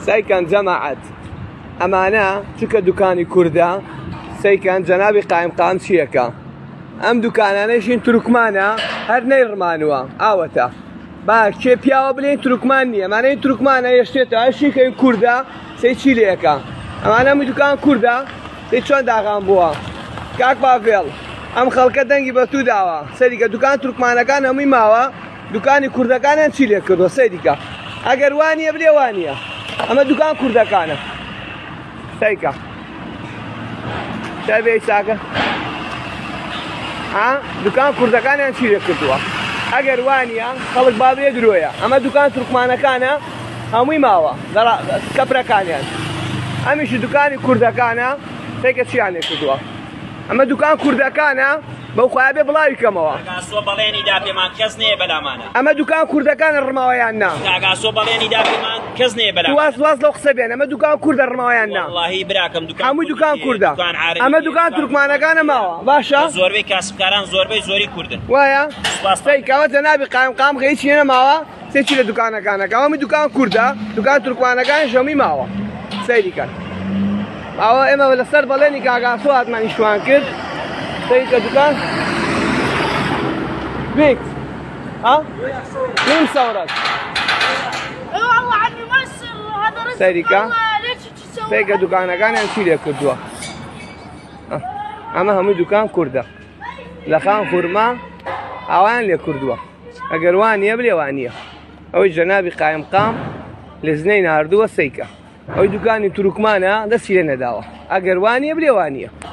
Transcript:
سيكن جماعة أمانة چونکە دوکانی کوردە سيكن جنابي قائم قام چیەکە ئەم دوکانانەیشین تورکمانە هەر نەیڕمانوە ئاوەتە با کێ پیاوە بڵێن تورکمان نییە ئەمانەی تورکمانە هێشتێتە هەرشیکەی کووردە سەی چی لێەکە ئەمانە هەمووی دوکان کووردە سەی چۆن داغان بووە کاک باڤێڵ ئەم خەڵکە دەنگی بەتوو داوە سەریکە دوکان تورکمانەکان هەمووی ماوە دوکانی کوردەکانیان چی لێ کردووە سەریکە ئەگەر وانە بڵێ وانە ئەمە دوکان کوردەکانە سەیکە شەبێ چاکە دوکان کوردەکانیان چی لێ کردووە ئەگەر وانە خەڵک بابێ درۆیە ئەمە دوکان تورکمانەکانە هەمووی ماوە کەپرەکانیان ئەمیشی دوکانی کوردەکانە سەیکە چیان لێ کردووە ئەمە دوکان کوردەکانە بەو خۆیان بێ بڵاوی کەمەوە ئاگاسۆ بەڵێنی دا پێمان کەس نەیە بەلامانە ئەمە دوکان کوردەکانە ڕماوەیان نا ئاگاسۆ بەڵێنی دا پێمان کەس نەیە بەلامانە واز لەو قسە بێن ئەمە دوکان کوردە ڕماوەیان نا وەڵڵاهی براکەم دوکان هەمووی دوکان کوردە ئەمە دوکان تورکمانەکانە ماوە باشە زۆربەی کاسبکاران زۆربەی زۆری کوردن وایە سەیکەوە جەنابی قام هیچی نەماوە سێکی لە دوکانەکانەکە هەمووی دوکان کوردە دوکان تورکمانەکانیش هەمووی ماوە سەیریکەن ئەوە ئێمە لەسەر بەڵێنی ئاگاسۆ هاتمانی شوان کرد سەیکە دوکان بيك مين صورك؟ والله عني مصر هذا رزق سيريكا ليش تسوي؟ سيريكا دكانة كان ينشيل كردوا أما هم دكان كردا لخان خرما أوان لكردوا أجروانية بليوانية أو جنابي قائم قام لزنين هردوا سيكا أو دكان تركمانا ده سيرنا داوا أجروانية بليوانية